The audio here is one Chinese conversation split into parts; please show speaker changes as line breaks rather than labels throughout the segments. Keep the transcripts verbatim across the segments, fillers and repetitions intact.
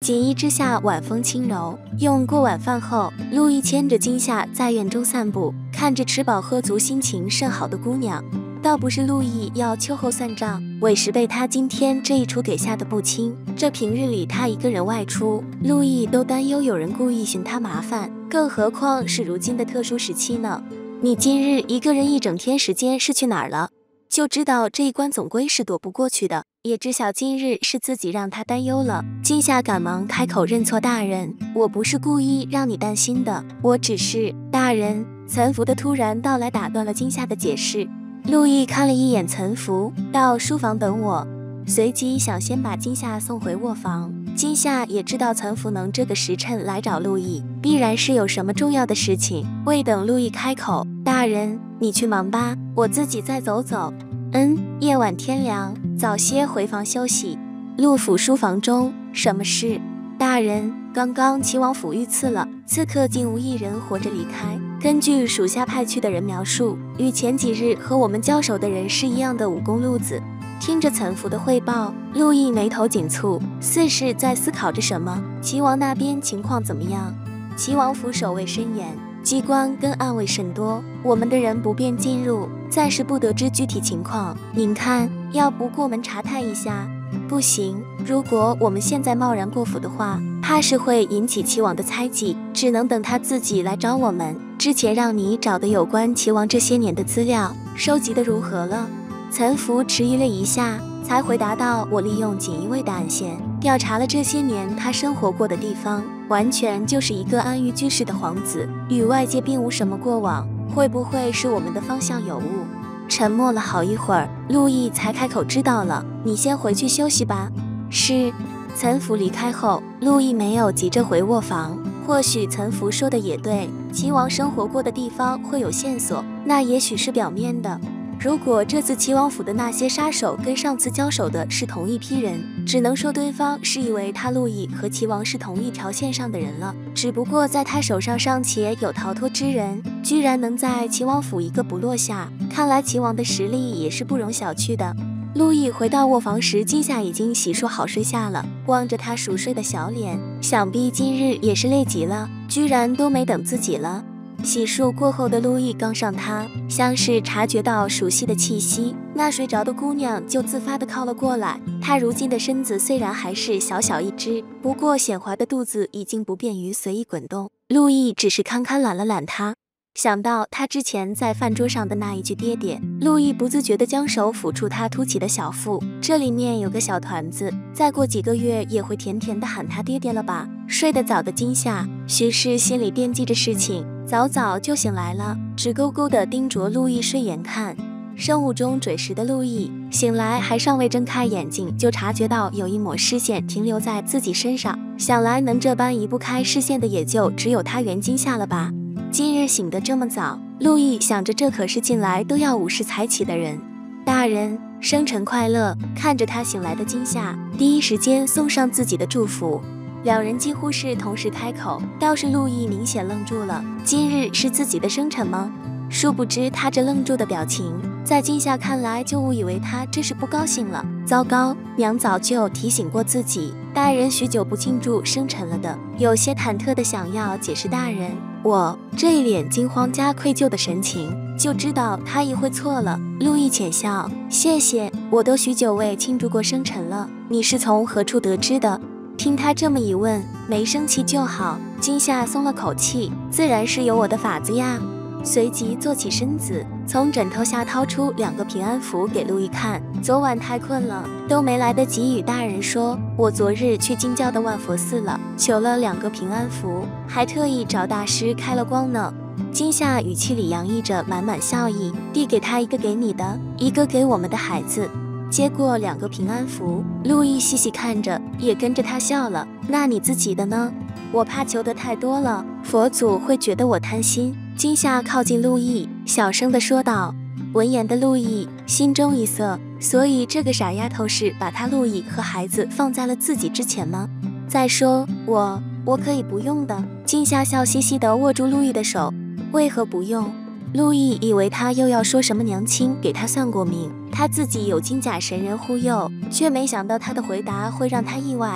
锦衣之下，晚风轻柔。用过晚饭后，陆毅牵着金夏在院中散步，看着吃饱喝足、心情甚好的姑娘。倒不是陆毅要秋后算账，委实被他今天这一出给吓得不轻。这平日里他一个人外出，陆毅都担忧有人故意寻他麻烦，更何况是如今的特殊时期呢？你今日一个人一整天时间是去哪儿了？就知道这一关总归是躲不过去的，也知晓今日是自己让他担忧了。金夏赶忙开口认错：“大人，我不是故意让你担心的，我只是……大人。”岑福的突然到来打断了金夏的解释。陆毅看了一眼岑福，到书房等我，随即想先把金夏送回卧房。金夏也知道岑福能这个时辰来找陆毅，必然是有什么重要的事情。未等陆毅开口：“大人，你去忙吧，我自己再走走。”嗯，夜晚天凉，早些回房休息。陆府书房中，什么事？大人，刚刚齐王府遇刺了，刺客竟无一人活着离开。根据属下派去的人描述，与前几日和我们交手的人是一样的武功路子。听着岑福的汇报，陆毅眉头紧蹙，似是在思考着什么。齐王那边情况怎么样？齐王府守卫森严，机关跟暗卫甚多，我们的人不便进入，暂时不得知具体情况。您看，要不过门查探一下？不行，如果我们现在贸然过府的话，怕是会引起齐王的猜忌，只能等他自己来找我们。之前让你找的有关齐王这些年的资料，收集的如何了？岑福迟疑了一下，才回答道：“我利用锦衣卫的暗线，调查了这些年他生活过的地方，完全就是一个安于居士的皇子，与外界并无什么过往。会不会是我们的方向有误？”沉默了好一会儿，陆毅才开口：“知道了，你先回去休息吧。”是。岑福离开后，陆毅没有急着回卧房。或许岑福说的也对，齐王生活过的地方会有线索，那也许是表面的。如果这次齐王府的那些杀手跟上次交手的是同一批人，只能说对方是以为他陆毅和齐王是同一条线上的人了，只不过在他手上尚且有逃脱之人，居然能在齐王府一个不落下，看来齐王的实力也是不容小觑的。陆毅回到卧房时，金夏已经洗漱好睡下了，望着他熟睡的小脸，想必今日也是累极了，居然都没等自己了。洗漱过后的陆毅刚上榻，像是察觉到熟悉的气息，那睡着的姑娘就自发地靠了过来。她如今的身子虽然还是小小一只，不过显滑的肚子已经不便于随意滚动。陆毅只是堪堪揽了揽她，想到他之前在饭桌上的那一句爹爹，陆毅不自觉地将手抚触他凸起的小腹，这里面有个小团子，再过几个月也会甜甜地喊他爹爹了吧。睡得早的金夏，许是心里惦记着事情，早早就醒来了，直勾勾地盯着陆毅睡眼看。生物钟准时的陆毅醒来还尚未睁开眼睛，就察觉到有一抹视线停留在自己身上，想来能这般移不开视线的也就只有他袁金夏了吧。今日醒得这么早，陆毅想着这可是近来都要午时才起的人。大人，生辰快乐！看着他醒来的金夏，第一时间送上自己的祝福。两人几乎是同时开口，倒是陆毅明显愣住了。今日是自己的生辰吗？殊不知他这愣住的表情，在金夏看来就误以为他这是不高兴了。糟糕，娘早就提醒过自己，大人许久不庆祝生辰了的。有些忐忑的想要解释大人，我这一脸惊慌加愧疚的神情，就知道他一会错了。陆毅浅笑，谢谢，我都许久未庆祝过生辰了。你是从何处得知的？听他这么一问，没生气就好。金夏松了口气，自然是有我的法子呀。随即坐起身子，从枕头下掏出两个平安符给陆毅看。昨晚太困了，都没来得及与大人说，我昨日去京郊的万佛寺了，求了两个平安符，还特意找大师开了光呢。金夏语气里洋溢着满满笑意，递给他一个给你的，一个给我们的孩子。接过两个平安符，陆毅细细看着，也跟着他笑了。那你自己的呢？我怕求得太多了，佛祖会觉得我贪心。金夏靠近陆毅，小声地说道。闻言的陆毅心中一涩，所以这个傻丫头是把他陆毅和孩子放在了自己之前吗？再说我我可以不用的。金夏笑嘻嘻地握住陆毅的手，为何不用？陆毅以为他又要说什么娘亲给他算过命，他自己有金甲神人护佑，却没想到他的回答会让他意外。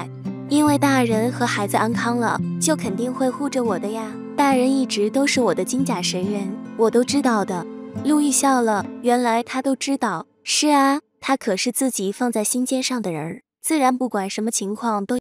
因为大人和孩子安康了，就肯定会护着我的呀。大人一直都是我的金甲神人，我都知道的。陆毅笑了，原来他都知道。是啊，他可是自己放在心尖上的人儿，自然不管什么情况都